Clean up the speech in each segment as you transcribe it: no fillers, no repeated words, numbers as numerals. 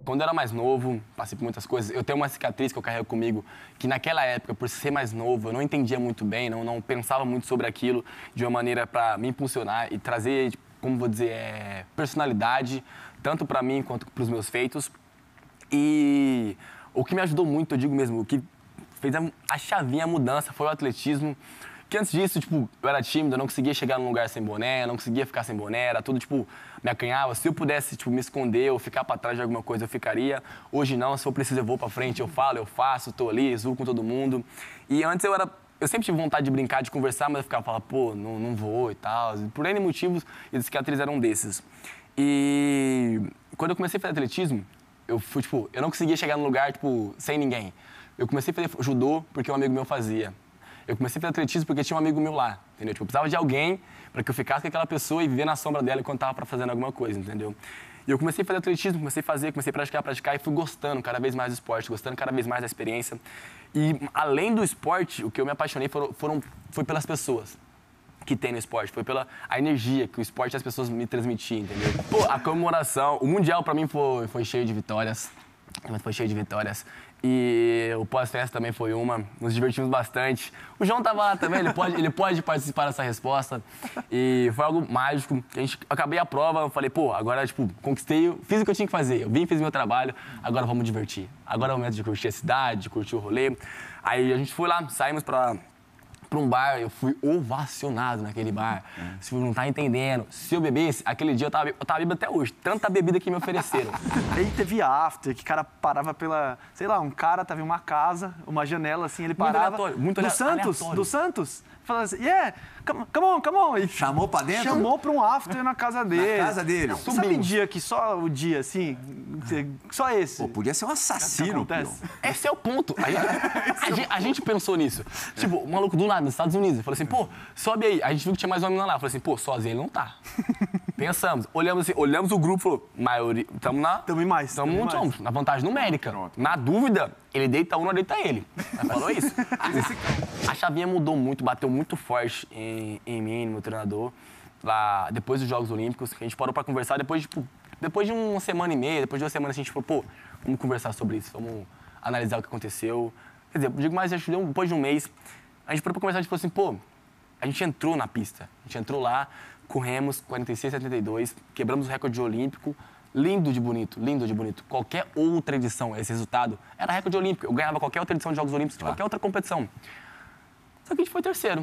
quando eu era mais novo, passei por muitas coisas. Eu tenho uma cicatriz que eu carrego comigo, que naquela época, por ser mais novo, eu não entendia muito bem, não pensava muito sobre aquilo de uma maneira para me impulsionar e trazer, como vou dizer, personalidade, tanto para mim quanto para os meus feitos. E o que me ajudou muito, eu digo mesmo, o que fez a chavinha, a mudança, foi o atletismo. Que antes disso, tipo, eu era tímido, eu não conseguia chegar num lugar sem boné, não conseguia ficar sem boné, era tudo, tipo, me acanhava. Se eu pudesse, tipo, me esconder ou ficar pra trás de alguma coisa, eu ficaria. Hoje não, se eu preciso, eu vou pra frente, eu falo, eu faço, tô ali, zoo com todo mundo. E antes eu sempre tive vontade de brincar, de conversar, mas eu ficava falando, pô, não vou e tal. Por N motivos, e as cicatriz eram desses. E quando eu comecei a fazer atletismo, eu fui, tipo, eu não conseguia chegar num lugar, tipo, sem ninguém. Eu comecei a fazer judô porque um amigo meu fazia. Eu comecei a fazer atletismo porque tinha um amigo meu lá, entendeu? Tipo, eu precisava de alguém para que eu ficasse com aquela pessoa e viver na sombra dela enquanto tava fazendo alguma coisa, entendeu? E eu comecei a fazer atletismo, comecei a praticar e fui gostando cada vez mais do esporte, gostando cada vez mais da experiência. E além do esporte, o que eu me apaixonei foi pelas pessoas que tem no esporte, foi pela a energia que o esporte e as pessoas me transmitiam, entendeu? Pô, a comemoração, o Mundial para mim foi cheio de vitórias, foi cheio de vitórias. E o pós-festa também foi uma, nos divertimos bastante. O João tava lá também, ele pode participar dessa resposta. E foi algo mágico. Acabei a prova, eu falei, pô, agora, tipo, conquistei, fiz o que eu tinha que fazer. Eu vim, fiz meu trabalho, agora vamos divertir. Agora é o momento de curtir a cidade, de curtir o rolê. Aí a gente foi lá, saímos pra um bar, eu fui ovacionado naquele bar. Se não tá entendendo, se eu bebesse, aquele dia eu tava bêbado até hoje. Tanta bebida que me ofereceram. Aí teve after, que o cara parava pela... Sei lá, um cara tava em uma casa, uma janela assim, ele parava... Muito aleatório. Do Santos? Falando assim, yeah, come on. E chamou pra dentro? Chamou pra um after na casa dele. Na casa dele. Sabe dia que só o dia, assim, só esse? Pô, podia ser um assassino, pô. Esse é o ponto. A gente pensou nisso. Tipo, o maluco do lado, nos Estados Unidos, ele falou assim, pô, sobe aí. A gente viu que tinha mais uma menina lá. Eu falei assim, pô, sozinho ele não tá. Pensamos, olhamos o grupo, falou, maioria, tamo na vantagem numérica. Na dúvida, ele deita um, não deita ele. Ele falou isso. A chavinha mudou muito, bateu muito forte em mim, no meu treinador, lá depois dos Jogos Olímpicos, que a gente parou pra conversar, depois de uma semana e meia, depois de 2 semanas, a gente falou, pô, vamos conversar sobre isso, vamos analisar o que aconteceu. Quer dizer, digo mais, acho que depois de um mês, a gente parou pra conversar, a gente falou assim, pô, a gente entrou na pista, a gente entrou lá, corremos 46,72, quebramos o recorde olímpico, lindo de bonito. Qualquer outra edição, esse resultado, era recorde olímpico. Eu ganhava qualquer outra edição de Jogos Olímpicos, de qualquer outra competição. Só que a gente foi terceiro.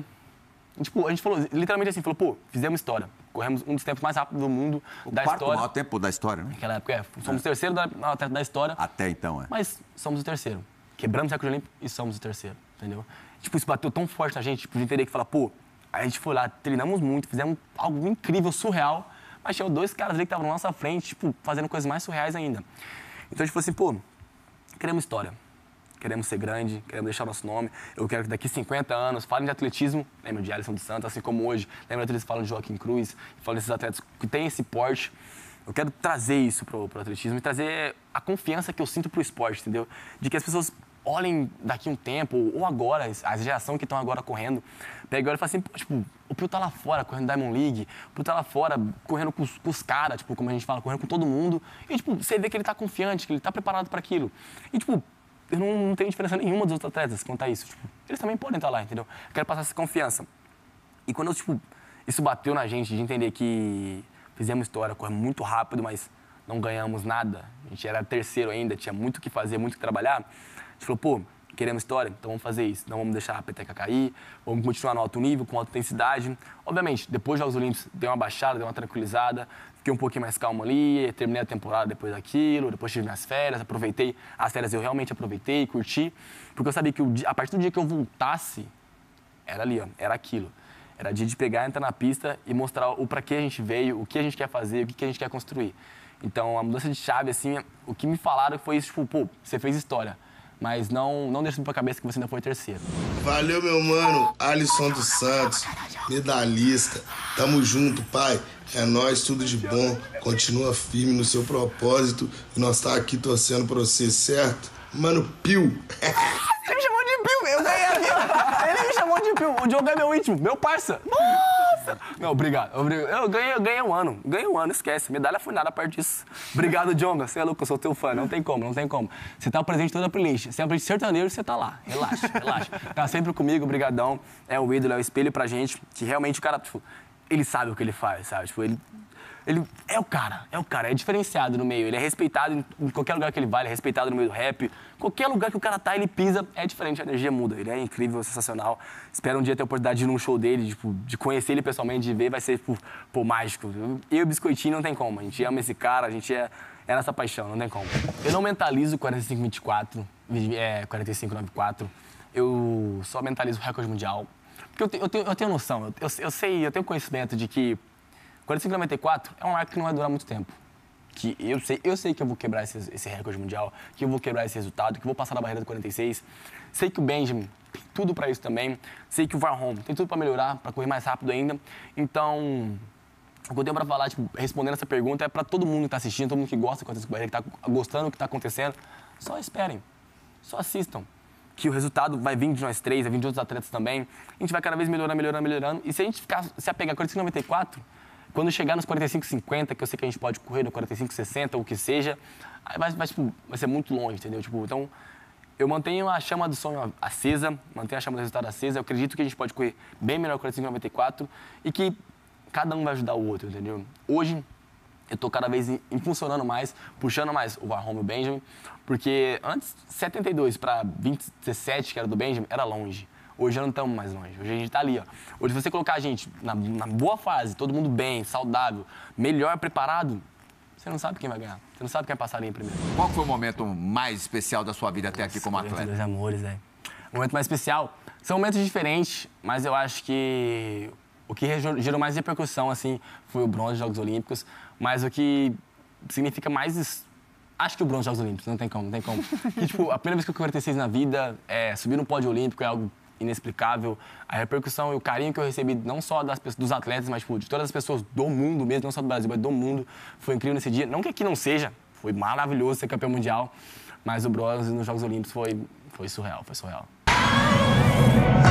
A gente falou, literalmente assim, falou, pô, fizemos história. Corremos um dos tempos mais rápidos do mundo, da história. O maior tempo da história, né? Naquela época, somos o terceiro da história. Até então, Mas somos o terceiro. Quebramos o recorde olímpico e somos o terceiro, entendeu? Tipo, isso bateu tão forte na gente, tipo, de entender que falar, pô, a gente foi lá, treinamos muito, fizemos algo incrível, surreal, mas tinha 2 caras ali que estavam na nossa frente, tipo, fazendo coisas mais surreais ainda. Então a gente falou assim, pô, queremos história, queremos ser grande, queremos deixar o nosso nome. Eu quero que daqui 50 anos falem de atletismo, lembra de Alisson dos Santos, assim como hoje, lembra de eles falam de Joaquim Cruz, falam desses atletas que têm esse porte. Eu quero trazer isso pro atletismo e trazer a confiança que eu sinto pro esporte, entendeu? De que as pessoas olhem daqui um tempo, ou agora, a geração que estão agora correndo, pega e olha e fala assim, pô, tipo, o Pio tá lá fora correndo Diamond League, o Pio tá lá fora correndo com os caras, tipo, como a gente fala, correndo com todo mundo, e, tipo, você vê que ele tá confiante, que ele tá preparado para aquilo. E, tipo, eu não tenho diferença nenhuma dos outros atletas quanto a isso, tipo, eles também podem estar lá, entendeu? Eu quero passar essa confiança. E quando, tipo, isso bateu na gente, de entender que fizemos história, corremos muito rápido, mas não ganhamos nada, a gente era terceiro ainda, tinha muito o que fazer, muito o que trabalhar, a gente falou, pô, queremos história? Então vamos fazer isso. Não vamos deixar a peteca cair, vamos continuar no alto nível, com alta intensidade. Obviamente, depois dos Jogos Olímpicos, deu uma baixada, deu uma tranquilizada, fiquei um pouquinho mais calmo ali, terminei a temporada depois daquilo, depois tive minhas férias, aproveitei. As férias eu realmente aproveitei, curti, porque eu sabia que a partir do dia que eu voltasse, era ali, ó, era aquilo. Era dia de pegar, entrar na pista e mostrar o para que a gente veio, o que a gente quer fazer, o que a gente quer construir. Então, a mudança de chave, assim, o que me falaram foi isso, tipo, pô, você fez história. Mas não deixa pra cabeça que você ainda foi terceiro. Valeu, meu mano, Alisson dos Santos, medalhista. Tamo junto, pai. É nóis, tudo de bom. Continua firme no seu propósito e nós tá aqui torcendo pra você, certo? Mano, Pio. Ele me chamou de Pio, eu ganhei a vida. Ele me chamou de Pio. O Diogo é meu íntimo, meu parça. Nossa! Não, obrigado. Eu ganhei um ano. Ganhei um ano, esquece. Medalha foi nada a parte disso. Obrigado, Djonga. Você é louco, eu sou teu fã. Não tem como. Você tá presente em toda a playlist. Você é uma playlist sertanejo, você tá lá. Relaxa. Tá sempre comigo, brigadão. É o ídolo, é o espelho pra gente. Que realmente o cara, tipo, ele sabe o que ele faz, sabe? Tipo, ele é o cara, é diferenciado no meio, ele é respeitado em qualquer lugar que ele vai, ele é respeitado no meio do rap. Qualquer lugar que o cara tá, ele pisa, é diferente, a energia muda. Ele é incrível, sensacional. Espero um dia ter a oportunidade de ir num show dele, tipo, de conhecer ele pessoalmente, de ver, vai ser, pô, mágico. Eu e o Biscoitinho não tem como, a gente ama esse cara, a gente é nossa paixão, não tem como. Eu não mentalizo 45-24, 45-94, eu só mentalizo o recorde mundial. Porque eu tenho noção, eu sei, eu tenho conhecimento de que 45-94 é uma marca que não vai durar muito tempo. Que eu sei que eu vou quebrar esse recorde mundial, que eu vou quebrar esse resultado, que eu vou passar na barreira do 46. Sei que o Benjamin tem tudo para isso também. Sei que o Varholm tem tudo para melhorar, para correr mais rápido ainda. Então, o que eu tenho para falar, tipo, respondendo essa pergunta, é para todo mundo que está assistindo, todo mundo que gosta de 45 barreira, que está gostando do que está acontecendo. Só esperem, só assistam. Que o resultado vai vir de nós três, vai vir de outros atletas também. A gente vai cada vez melhorando. E se a gente se apegar a 45-94, quando chegar nos 45-50, que eu sei que a gente pode correr no 45-60 ou o que seja, aí vai ser muito longe, entendeu? Tipo, então, eu mantenho a chama do sonho acesa, mantenho a chama do resultado acesa. Eu acredito que a gente pode correr bem melhor 45-94 e que cada um vai ajudar o outro, entendeu? Hoje, eu estou cada vez impulsionando mais, puxando mais o Varholm e o Benjamin, porque antes, 72 para 27, que era do Benjamin, era longe. Hoje já não estamos mais longe. Hoje a gente está ali, ó. Hoje, se você colocar a gente na boa fase, todo mundo bem, saudável, melhor preparado, você não sabe quem vai ganhar. Você não sabe quem vai passar ali em primeiro. Qual foi o momento mais especial da sua vida até aqui como atleta? Meus amores, velho. O momento mais especial são momentos diferentes, mas eu acho que o que gerou mais repercussão, assim, foi o bronze dos Jogos Olímpicos, mas o que significa mais... Acho que o bronze dos Jogos Olímpicos, não tem como. E, tipo, a primeira vez que eu corri 46 na vida, subir no pódio olímpico é algo inexplicável. A repercussão e o carinho que eu recebi, não só dos atletas, mas tipo, de todas as pessoas do mundo mesmo, não só do Brasil, mas do mundo, foi incrível nesse dia. Não que aqui não seja, foi maravilhoso ser campeão mundial, mas o bronze nos Jogos Olímpicos foi surreal.